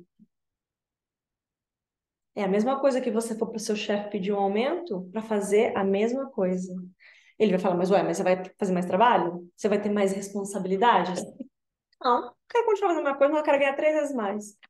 É a mesma coisa que você for para o seu chefe pedir um aumento para fazer a mesma coisa. Ele vai falar, mas ué, mas você vai fazer mais trabalho? Você vai ter mais responsabilidades? Não, eu quero continuar fazendo a mesma coisa, mas eu quero ganhar 3 vezes mais.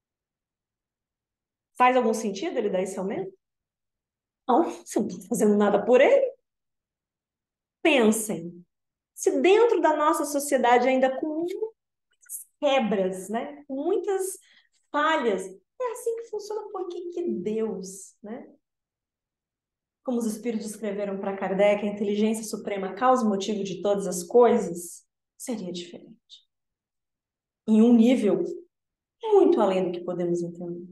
Faz algum sentido ele dar esse aumento? Não, você não está fazendo nada por ele. Pensem, se dentro da nossa sociedade ainda com quebras, né? Com muitas falhas, é assim que funciona, por que Deus, né? Como os espíritos escreveram para Kardec, a inteligência suprema, causa e motivo de todas as coisas, seria diferente. Em um nível muito além do que podemos entender.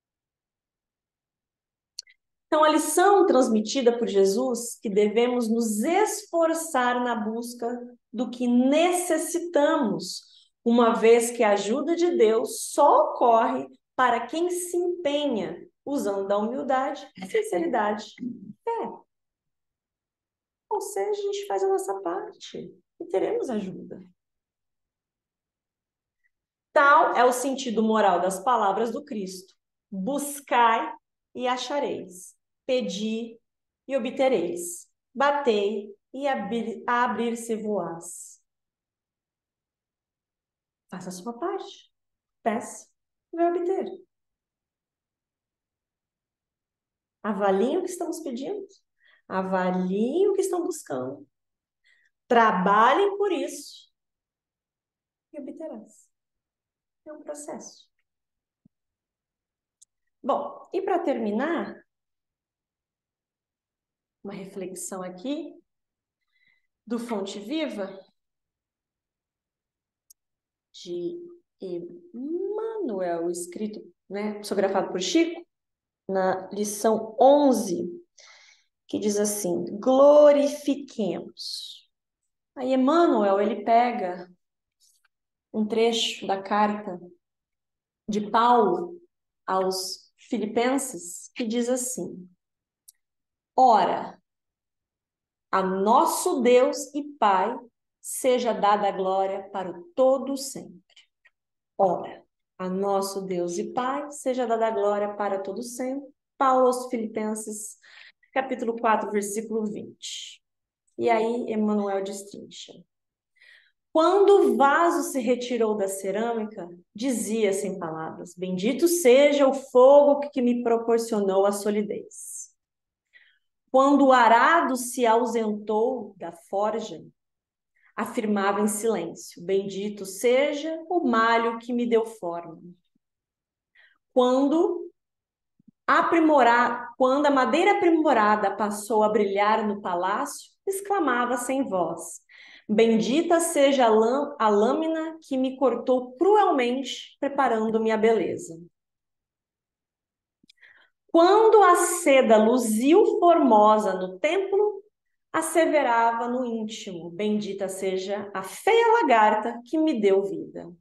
Então, a lição transmitida por Jesus, que devemos nos esforçar na busca do que necessitamos, uma vez que a ajuda de Deus só ocorre para quem se empenha, usando da humildade, sinceridade, fé. Ou seja, a gente faz a nossa parte e teremos ajuda. Tal é o sentido moral das palavras do Cristo. Buscai e achareis. Pedi e obtereis. Batei e abrir-se-vos. Faça a sua parte. Peça e vai obter. Avaliem o que estamos pedindo. Avaliem o que estão buscando. Trabalhem por isso e obterás. É um processo. Bom, e para terminar, uma reflexão aqui do Fonte Viva, de Emmanuel, escrito, né, psicografado por Chico, na lição 11, que diz assim: glorifiquemos. Aí Emmanuel, ele pega um trecho da carta de Paulo aos Filipenses, que diz assim: ora, a nosso Deus e Pai seja dada a glória para o todo sempre. Ora, a nosso Deus e Pai seja dada a glória para todo sempre. Paulo aos Filipenses, capítulo 4, versículo 20. E aí Emmanuel destrincha. Quando o vaso se retirou da cerâmica, dizia sem palavras: bendito seja o fogo que me proporcionou a solidez. Quando o arado se ausentou da forja, afirmava em silêncio: bendito seja o malho que me deu forma. Quando a madeira aprimorada passou a brilhar no palácio, exclamava sem voz: bendita seja a lâmina que me cortou cruelmente, preparando-me a beleza. Quando a seda luziu formosa no templo, asseverava no íntimo: bendita seja a feia lagarta que me deu vida.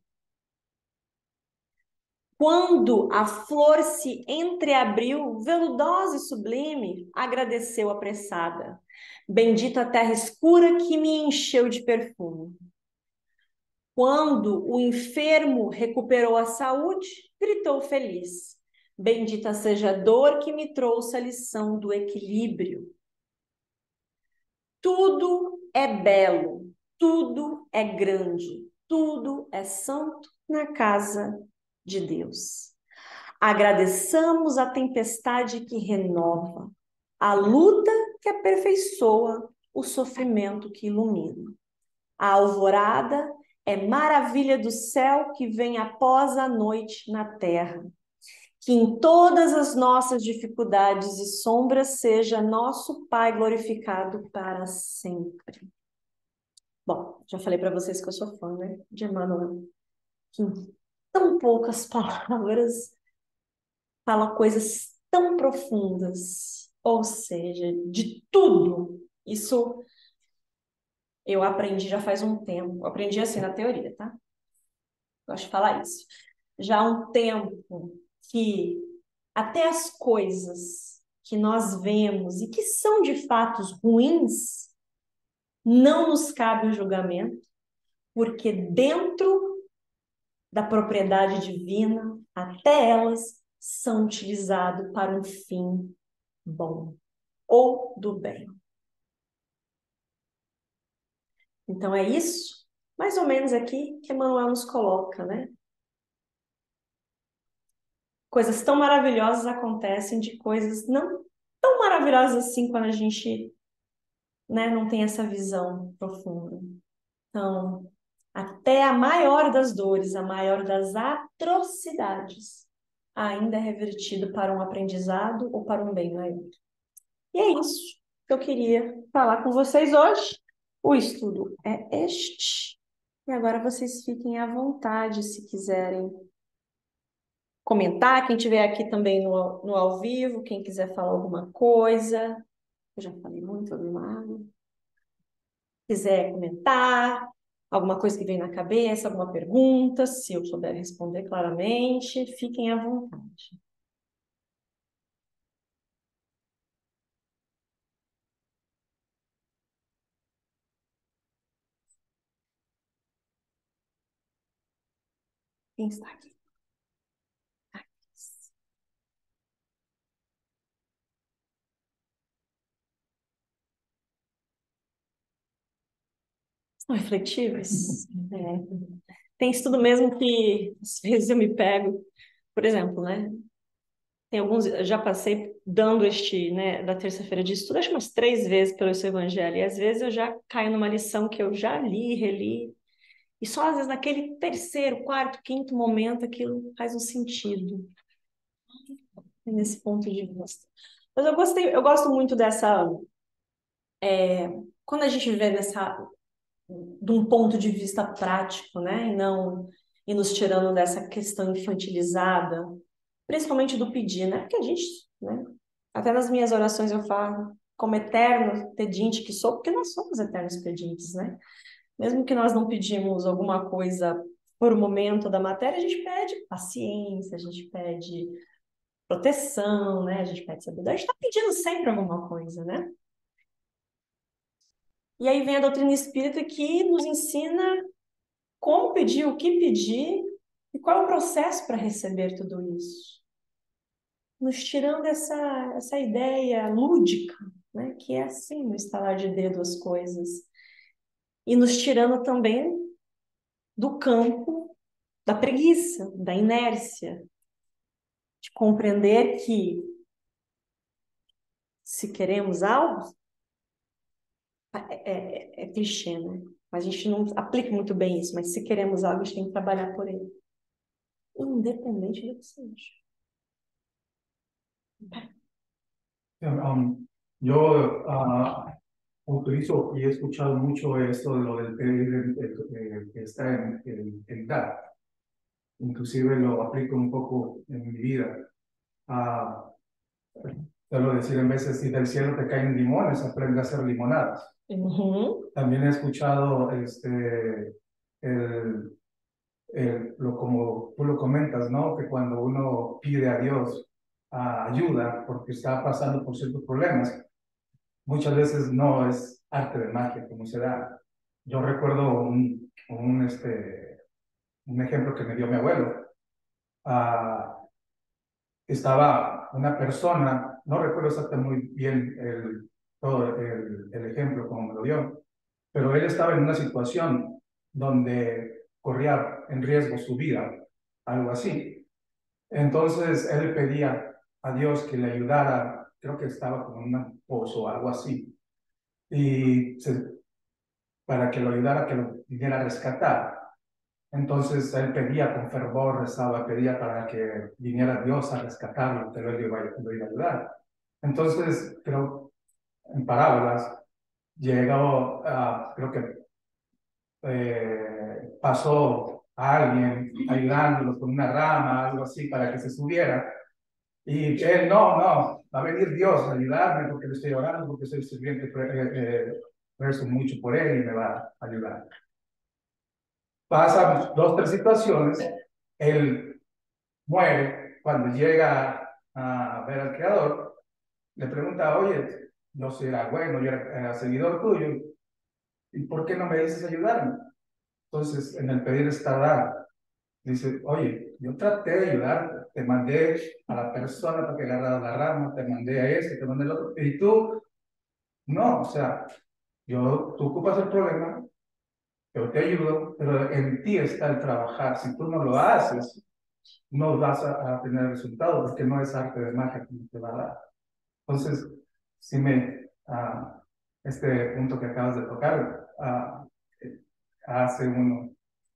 Quando a flor se entreabriu, veludosa e sublime, agradeceu apressada. Bendita a terra escura que me encheu de perfume. Quando o enfermo recuperou a saúde, gritou feliz. Bendita seja a dor que me trouxe a lição do equilíbrio. Tudo é belo, tudo é grande, tudo é santo na casa de Deus. Agradeçamos a tempestade que renova, a luta que aperfeiçoa, o sofrimento que ilumina. A alvorada é maravilha do céu que vem após a noite na terra. Que em todas as nossas dificuldades e sombras seja nosso Pai glorificado para sempre. Bom, já falei para vocês que eu sou fã, né, de Emmanuel, que em tão poucas palavras fala coisas tão profundas, ou seja, de tudo. Isso eu aprendi já faz um tempo. Eu aprendi assim na teoria, tá? Gosto de falar isso. Já há um tempo que até as coisas que nós vemos e que são de fatos ruins, não nos cabe o julgamento, porque dentro da propriedade divina, até elas são utilizadas para um fim bom ou do bem. Então é isso, mais ou menos aqui que Emmanuel nos coloca, né? Coisas tão maravilhosas acontecem de coisas não tão maravilhosas assim quando a gente, né, não tem essa visão profunda. Então, até a maior das dores, a maior das atrocidades, ainda é revertido para um aprendizado ou para um bem maior. E é isso que eu queria falar com vocês hoje. O estudo é este. E agora vocês fiquem à vontade se quiserem comentar. Quem estiver aqui também no ao vivo, quem quiser falar alguma coisa. Eu já falei muito do água. Quiser comentar, alguma coisa que vem na cabeça, alguma pergunta, se eu souber responder claramente, fiquem à vontade. Quem está aqui? São refletivas? Tem estudo mesmo que às vezes eu me pego, por exemplo, né? Tem alguns, eu já passei dando este, né, da terça-feira de estudo, acho umas 3 vezes pelo seu evangelho, e às vezes eu já caio numa lição que eu já li, reli, e só às vezes naquele terceiro, quarto, quinto momento aquilo faz um sentido nesse ponto de vista. Mas eu gosto muito dessa, quando a gente vê de um ponto de vista prático, né, e não e nos tirando dessa questão infantilizada, principalmente do pedir, né, porque a gente, né, até nas minhas orações eu falo, como eterno pedinte que sou, porque nós somos eternos pedintes, né? Mesmo que nós não pedimos alguma coisa por um momento da matéria, a gente pede paciência, a gente pede proteção, né? A gente pede sabedoria, a gente está pedindo sempre alguma coisa, né? E aí vem a doutrina espírita que nos ensina como pedir, o que pedir e qual é o processo para receber tudo isso. Nos tirando essa ideia lúdica, né? Que é assim, no estalar de dedo as coisas. E nos tirando também do campo da preguiça, da inércia, de compreender que se queremos algo, é clichê, né? Mas a gente não aplica muito bem isso, mas se queremos algo, a gente tem que trabalhar por ele, independente do que seja. Um, yo utilizo y he escuchado mucho esto de lo del pedir que está en dar. Inclusive lo aplico un poco en mi vida. Suelo decir en veces, si del cielo te caen limones, aprende a hacer limonadas. También he escuchado como tú lo comentas, ¿no? Que cuando uno pide a Dios ayuda porque está pasando por ciertos problemas, muchas veces no es arte de magia como se da. Yo recuerdo un ejemplo que me dio mi abuelo. Estaba una persona, no recuerdo exactamente muy bien todo el ejemplo como me lo dio, pero él estaba en una situación donde corría en riesgo su vida, algo así. Entonces él pedía a Dios que le ayudara, creo que estaba como en un pozo o algo así, y para que lo ayudara, que lo viniera a rescatar. Entonces él pedía con fervor, rezaba, pedía para que viniera Dios a rescatarlo, que lo iba a ayudar. Entonces, creo, en parábolas, llegó, creo que pasó a alguien ayudándolo con una rama, algo así, para que se subiera. Y él, no, va a venir Dios a ayudarme porque le estoy orando, porque soy sirviente, rezo mucho por él y me va a ayudar. Pasan 2, 3 situaciones, él muere cuando llega a ver al Creador le pregunta, oye, yo sí era bueno, yo era seguidor tuyo, ¿y por qué no me dices ayudarme? Entonces, en el pedir está dar. Dice, oye, yo traté de ayudarte, te mandé a la persona para que agarrara la rama, te mandé a ese, te mandé al otro, y tú, no, o sea, tú ocupas el problema, yo te ayudo, pero en ti está el trabajar. Si tú no lo haces, no vas a tener resultados, porque no es arte de magia que te va a dar. Entonces, sí este punto que acabas de tocar, hace uno.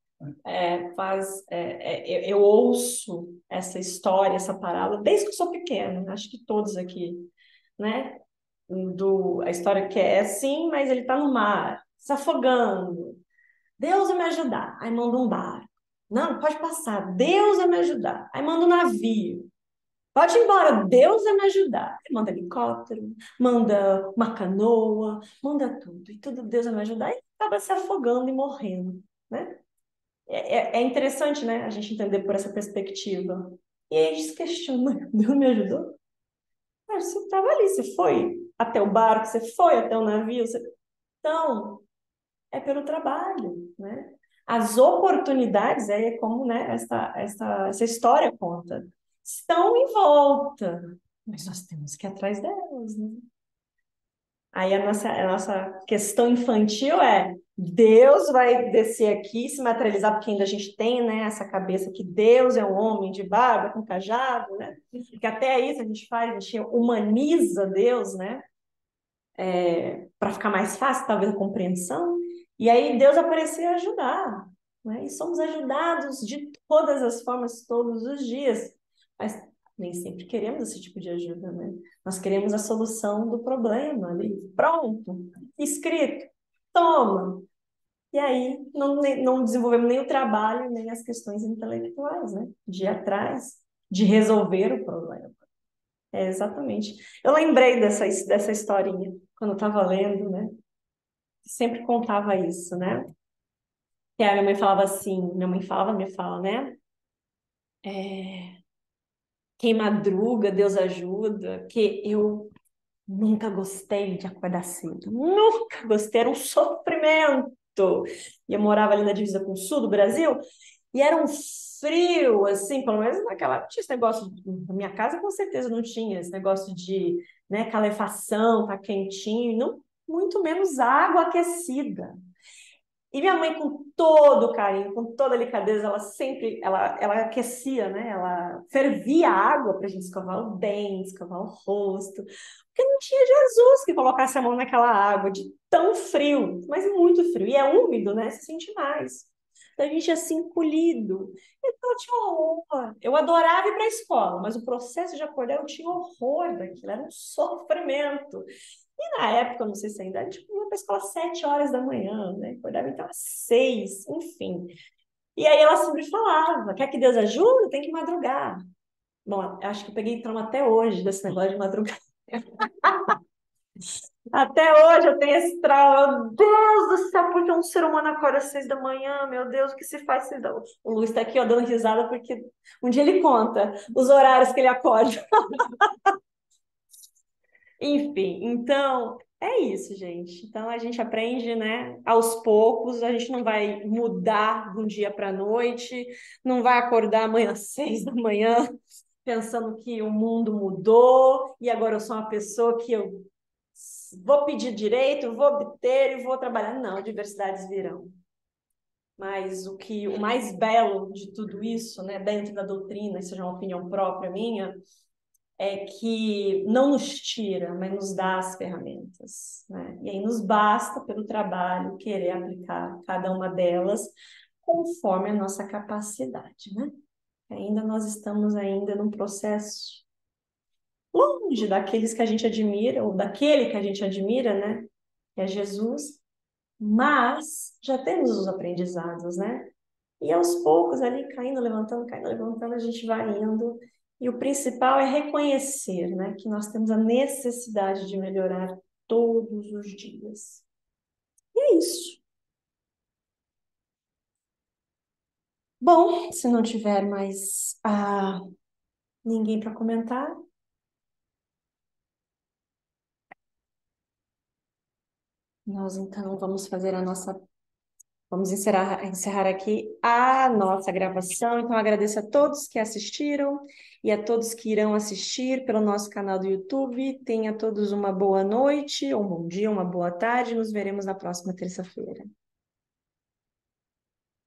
Eu ouço essa história, essa parábola, desde que eu sou pequena, acho que todos aqui, né? A história que é assim, mas ele está no mar, se afogando. Deus vai me ajudar. Aí manda um barco. Não, pode passar. Deus vai me ajudar. Aí manda um navio. Pode ir embora. Deus vai me ajudar. Aí manda helicóptero, manda uma canoa, manda tudo. E tudo Deus vai me ajudar. E acaba se afogando e morrendo, né? É interessante, né? A gente entender por essa perspectiva. E aí a gente se questiona. Deus me ajudou? Você estava ali, você foi até o barco, você foi até o navio. Então, é pelo trabalho, né? As oportunidades, é como, né, essa história conta, estão em volta, mas nós temos que ir atrás delas, né? Aí a nossa questão infantil é, Deus vai descer aqui, se materializar, porque ainda a gente tem, né, essa cabeça que Deus é um homem de barba, com cajado, né? Porque até isso a gente faz, a gente humaniza Deus, né? Para ficar mais fácil, talvez, a compreensão. E aí Deus apareceu a ajudar, né? E somos ajudados de todas as formas, todos os dias. Mas nem sempre queremos esse tipo de ajuda, né? Nós queremos a solução do problema ali, pronto, escrito, toma. E aí não desenvolvemos nem o trabalho, nem as questões intelectuais, né? De ir atrás, de resolver o problema. Exatamente. Eu lembrei dessa historinha, quando eu estava lendo, né? Sempre contava isso, né? Que a minha mãe falava assim, minha mãe falava, me fala, né? Quem madruga, Deus ajuda, que eu nunca gostei de acordar cedo, nunca gostei, era um sofrimento. E eu morava ali na divisa com o sul do Brasil, e era um frio, assim, pelo menos naquela, não tinha esse negócio, na minha casa com certeza não tinha esse negócio de, né, calefação, tá quentinho, não, muito menos água aquecida. E minha mãe, com todo o carinho, com toda a delicadeza, ela sempre, ela aquecia, né? Ela fervia a água para a gente escovar o dente, escovar o rosto, porque não tinha Jesus que colocasse a mão naquela água de tão frio, mas muito frio. E é úmido, né? Se sente mais. Então a gente assim, encolhido. Então eu tinha horror. Eu adorava ir para a escola, mas o processo de acordar eu tinha horror daquilo, era um sofrimento. E na época, não sei se ainda, a gente ia para a escola às 7 horas da manhã, né? Acordava então às 6, enfim. E aí ela sempre falava, quer que Deus ajude? Tem que madrugar. Bom, acho que eu peguei trauma até hoje desse negócio de madrugar. Até hoje eu tenho esse trauma. Meu Deus do céu, porque um ser humano acorda às 6 da manhã? Meu Deus, o que se faz às 6 da manhã? O Luiz está aqui, ó, dando risada, porque um dia ele conta os horários que ele acorda. Enfim, então é isso, gente. Então a gente aprende, né, aos poucos, a gente não vai mudar de um dia para a noite, não vai acordar amanhã às 6 da manhã pensando que o mundo mudou e agora eu sou uma pessoa que eu vou pedir direito, vou obter e vou trabalhar. Não, diversidades virão. Mas o mais belo de tudo isso, né, dentro da doutrina, isso é uma opinião própria minha, é que não nos tira, mas nos dá as ferramentas, né? E aí nos basta, pelo trabalho, querer aplicar cada uma delas conforme a nossa capacidade, né? Ainda nós estamos ainda num processo longe daqueles que a gente admira, ou daquele que a gente admira, né? Que é Jesus, mas já temos os aprendizados, né? E aos poucos, ali, caindo, levantando, a gente vai indo. E o principal é reconhecer, né, que nós temos a necessidade de melhorar todos os dias. E é isso. Bom, se não tiver mais ninguém para comentar, Nós então vamos fazer a nossa. Vamos encerrar aqui a nossa gravação. Então, agradeço a todos que assistiram e a todos que irão assistir pelo nosso canal do YouTube. Tenha todos uma boa noite, um bom dia, uma boa tarde. Nos veremos na próxima terça-feira.